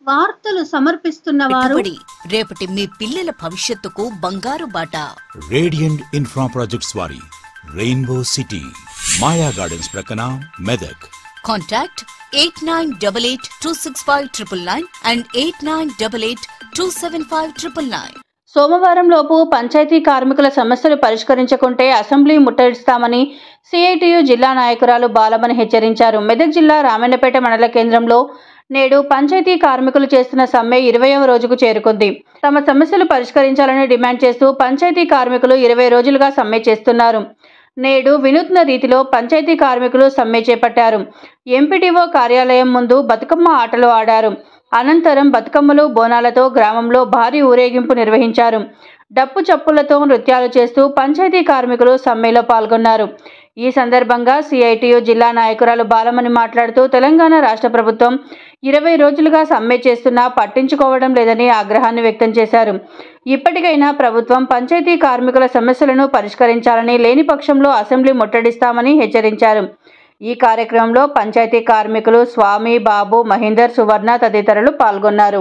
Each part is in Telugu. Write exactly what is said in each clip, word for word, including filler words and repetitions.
వార్తలు సమర్పిస్తున్న వారు రేపటి మీ పిల్లల భవిష్యత్తుకు బంగారు బాట. రేడియంట్ ఇన్ఫ్రా ప్రాజెక్ట్స్ వారి రెయిన్బో సిటీ మాయా గార్డెన్స్ ప్రక్కన Medak. Contact eight nine double eight two six five triple nine and eight nine double eight two seven five triple nine. సోమవారం లోపు పంచాయతీ కార్మికుల సమస్యలు పరిష్కరించకుంటే అసెంబ్లీ ముట్టడిస్తామని సిఐటియు జిల్లా నాయకురాలు బాలమని హెచ్చరించారు. మెదక్ జిల్లా రామన్నపేట మండల కేంద్రంలో నేడు పంచాయతీ కార్మికులు చేస్తున్న సమ్మె ఇరవైవ రోజుకు చేరుకుంది. తమ సమస్యలు పరిష్కరించాలని డిమాండ్ చేస్తూ పంచాయతీ కార్మికులు ఇరవై రోజులుగా సమ్మె చేస్తున్నారు. నేడు వినూత్న రీతిలో పంచాయతీ కార్మికులు సమ్మె చేపట్టారు. ఎంపీటీఓ కార్యాలయం ముందు బతుకమ్మ ఆటలు ఆడారు. అనంతరం బతుకమ్మలు బోనాలతో గ్రామంలో భారీ ఊరేగింపు నిర్వహించారు. డప్పు చప్పులతో నృత్యాలు చేస్తూ పంచాయతీ కార్మికులు సమ్మెలో పాల్గొన్నారు. ఈ సందర్భంగా సిఐటియు జిల్లా నాయకురాలు బాలమని మాట్లాడుతూ తెలంగాణ రాష్ట్ర ప్రభుత్వం ఇరవై రోజులుగా సమ్మె చేస్తున్నా పట్టించుకోవడం లేదని ఆగ్రహాన్ని వ్యక్తం చేశారు. ఇప్పటికైనా ప్రభుత్వం పంచాయతీ కార్మికుల సమస్యలను పరిష్కరించాలని, లేని పక్షంలో అసెంబ్లీ ముట్టడిస్తామని హెచ్చరించారు. ఈ కార్యక్రమంలో పంచాయతీ కార్మికులు స్వామి, బాబు, మహేందర్, సువర్ణ తదితరులు పాల్గొన్నారు.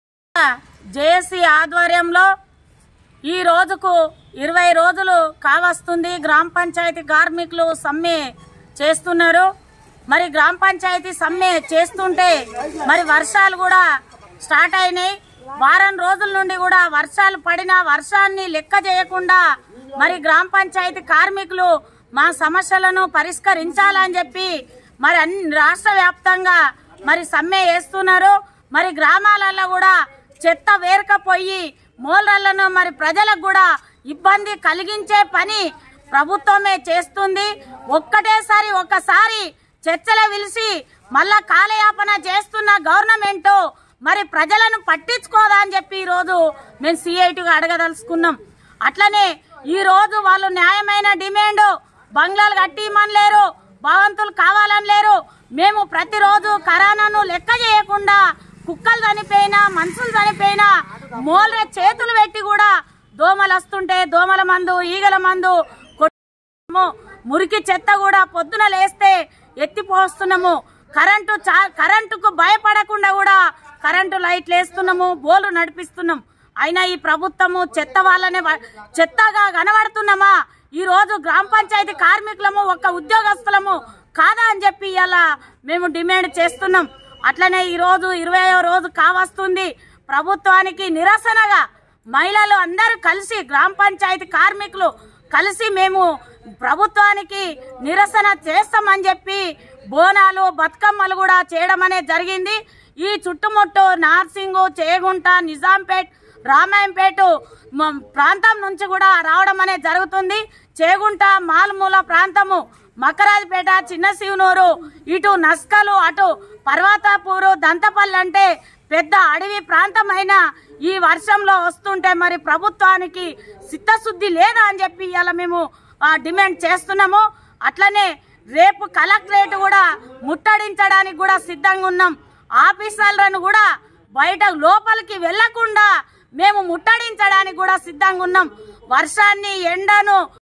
జేఏసీ ఆధ్వర్యంలో ఈ రోజుకు ఇరవై రోజులు కావస్తుంది. గ్రామ పంచాయతీ కార్మికులు సమ్మె చేస్తున్నారు. మరి గ్రామ పంచాయతీ సమ్మె చేస్తుంటే మరి వర్షాలు కూడా స్టార్ట్ అయినాయి. వారం రోజుల నుండి కూడా వర్షాలు పడిన వర్షాన్ని లెక్క చేయకుండా మరి గ్రామ పంచాయతీ కార్మికులు మా సమస్యలను పరిష్కరించాలని చెప్పి మరి అన్ని రాష్ట్ర వ్యాప్తంగా మరి సమ్మె చేస్తున్నారు. మరి గ్రామాలలో కూడా చెత్త వేరకపోయి మూలలను మరి ప్రజలకు కూడా ఇబ్బంది కలిగించే పని ప్రభుత్వమే చేస్తుంది. ఒక్కటేసారి ఒకసారి చర్చలు పిలిచి మళ్ళా కాలయాపన చేస్తున్న గవర్నమెంట్ మరి ప్రజలను పట్టించుకోదా అని చెప్పి ఈరోజు మేము సిఐటిగా అడగదలుచుకున్నాం. అట్లనే ఈరోజు వాళ్ళు న్యాయమైన డిమాండ్ బంగ్లాలు కట్టిమని లేరు, భవంతులు కావాలని లేరు. మేము ప్రతిరోజు కరోనాను లెక్క చేయకుండా కుక్కలు చనిపోయినా మనుషులు చనిపోయినా మోలే చేతులు పెట్టి కూడా దోమలు వస్తుంటే దోమల మందు, ఈగల మందు కొట్టుము. మురికి చెత్త కూడా పొద్దున లేస్తే ఎత్తిపోస్తున్నాము. కరెంటు కరెంటుకు భయపడకుండా కూడా కరెంటు లైట్లు వేస్తున్నాము, బోలు నడిపిస్తున్నాం. అయినా ఈ ప్రభుత్వము చెత్త వాళ్ళనే చెత్తగా కనబడుతున్నామా? ఈ రోజు గ్రామ పంచాయతీ కార్మికులము ఒక ఉద్యోగస్తులము కాదా అని చెప్పి ఇలా మేము డిమాండ్ చేస్తున్నాం. అట్లనే ఈరోజు ఇరవయో రోజు కావస్తుంది. ప్రభుత్వానికి నిరసనగా మహిళలు అందరూ కలిసి గ్రామ పంచాయతీ కార్మికులు కలిసి మేము ప్రభుత్వానికి నిరసన చేస్తామని చెప్పి బోనాలు, బతుకమ్మలు కూడా చేయడం అనేది జరిగింది. ఈ చుట్టుముట్టు నార్సింగు, చేగుంట, నిజాంపేట్, రామాయంపేట ప్రాంతం నుంచి కూడా రావడం అనేది జరుగుతుంది. చేగుంట, మాల్మూల ప్రాంతము, మకరాజ్పేట, చిన్న శివనూరు, ఇటు నస్కలు, అటు పర్వతాపూరు, దంతపల్లి అంటే పెద్ద అడవి ప్రాంతమైన ఈ వర్షంలో వస్తుంటే మరి ప్రభుత్వానికి చిత్తశుద్ధి లేదా అని చెప్పి ఇలా మేము డిమాండ్ చేస్తున్నాము. అట్లనే రేపు కలెక్టరేట్ కూడా ముట్టడించడానికి కూడా సిద్ధంగా ఉన్నాం. ఆఫీసర్లను కూడా బయట లోపలికి వెళ్లకుండా మేము ముట్టడించడానికి కూడా సిద్ధంగా ఉన్నాం. వర్షాన్ని, ఎండను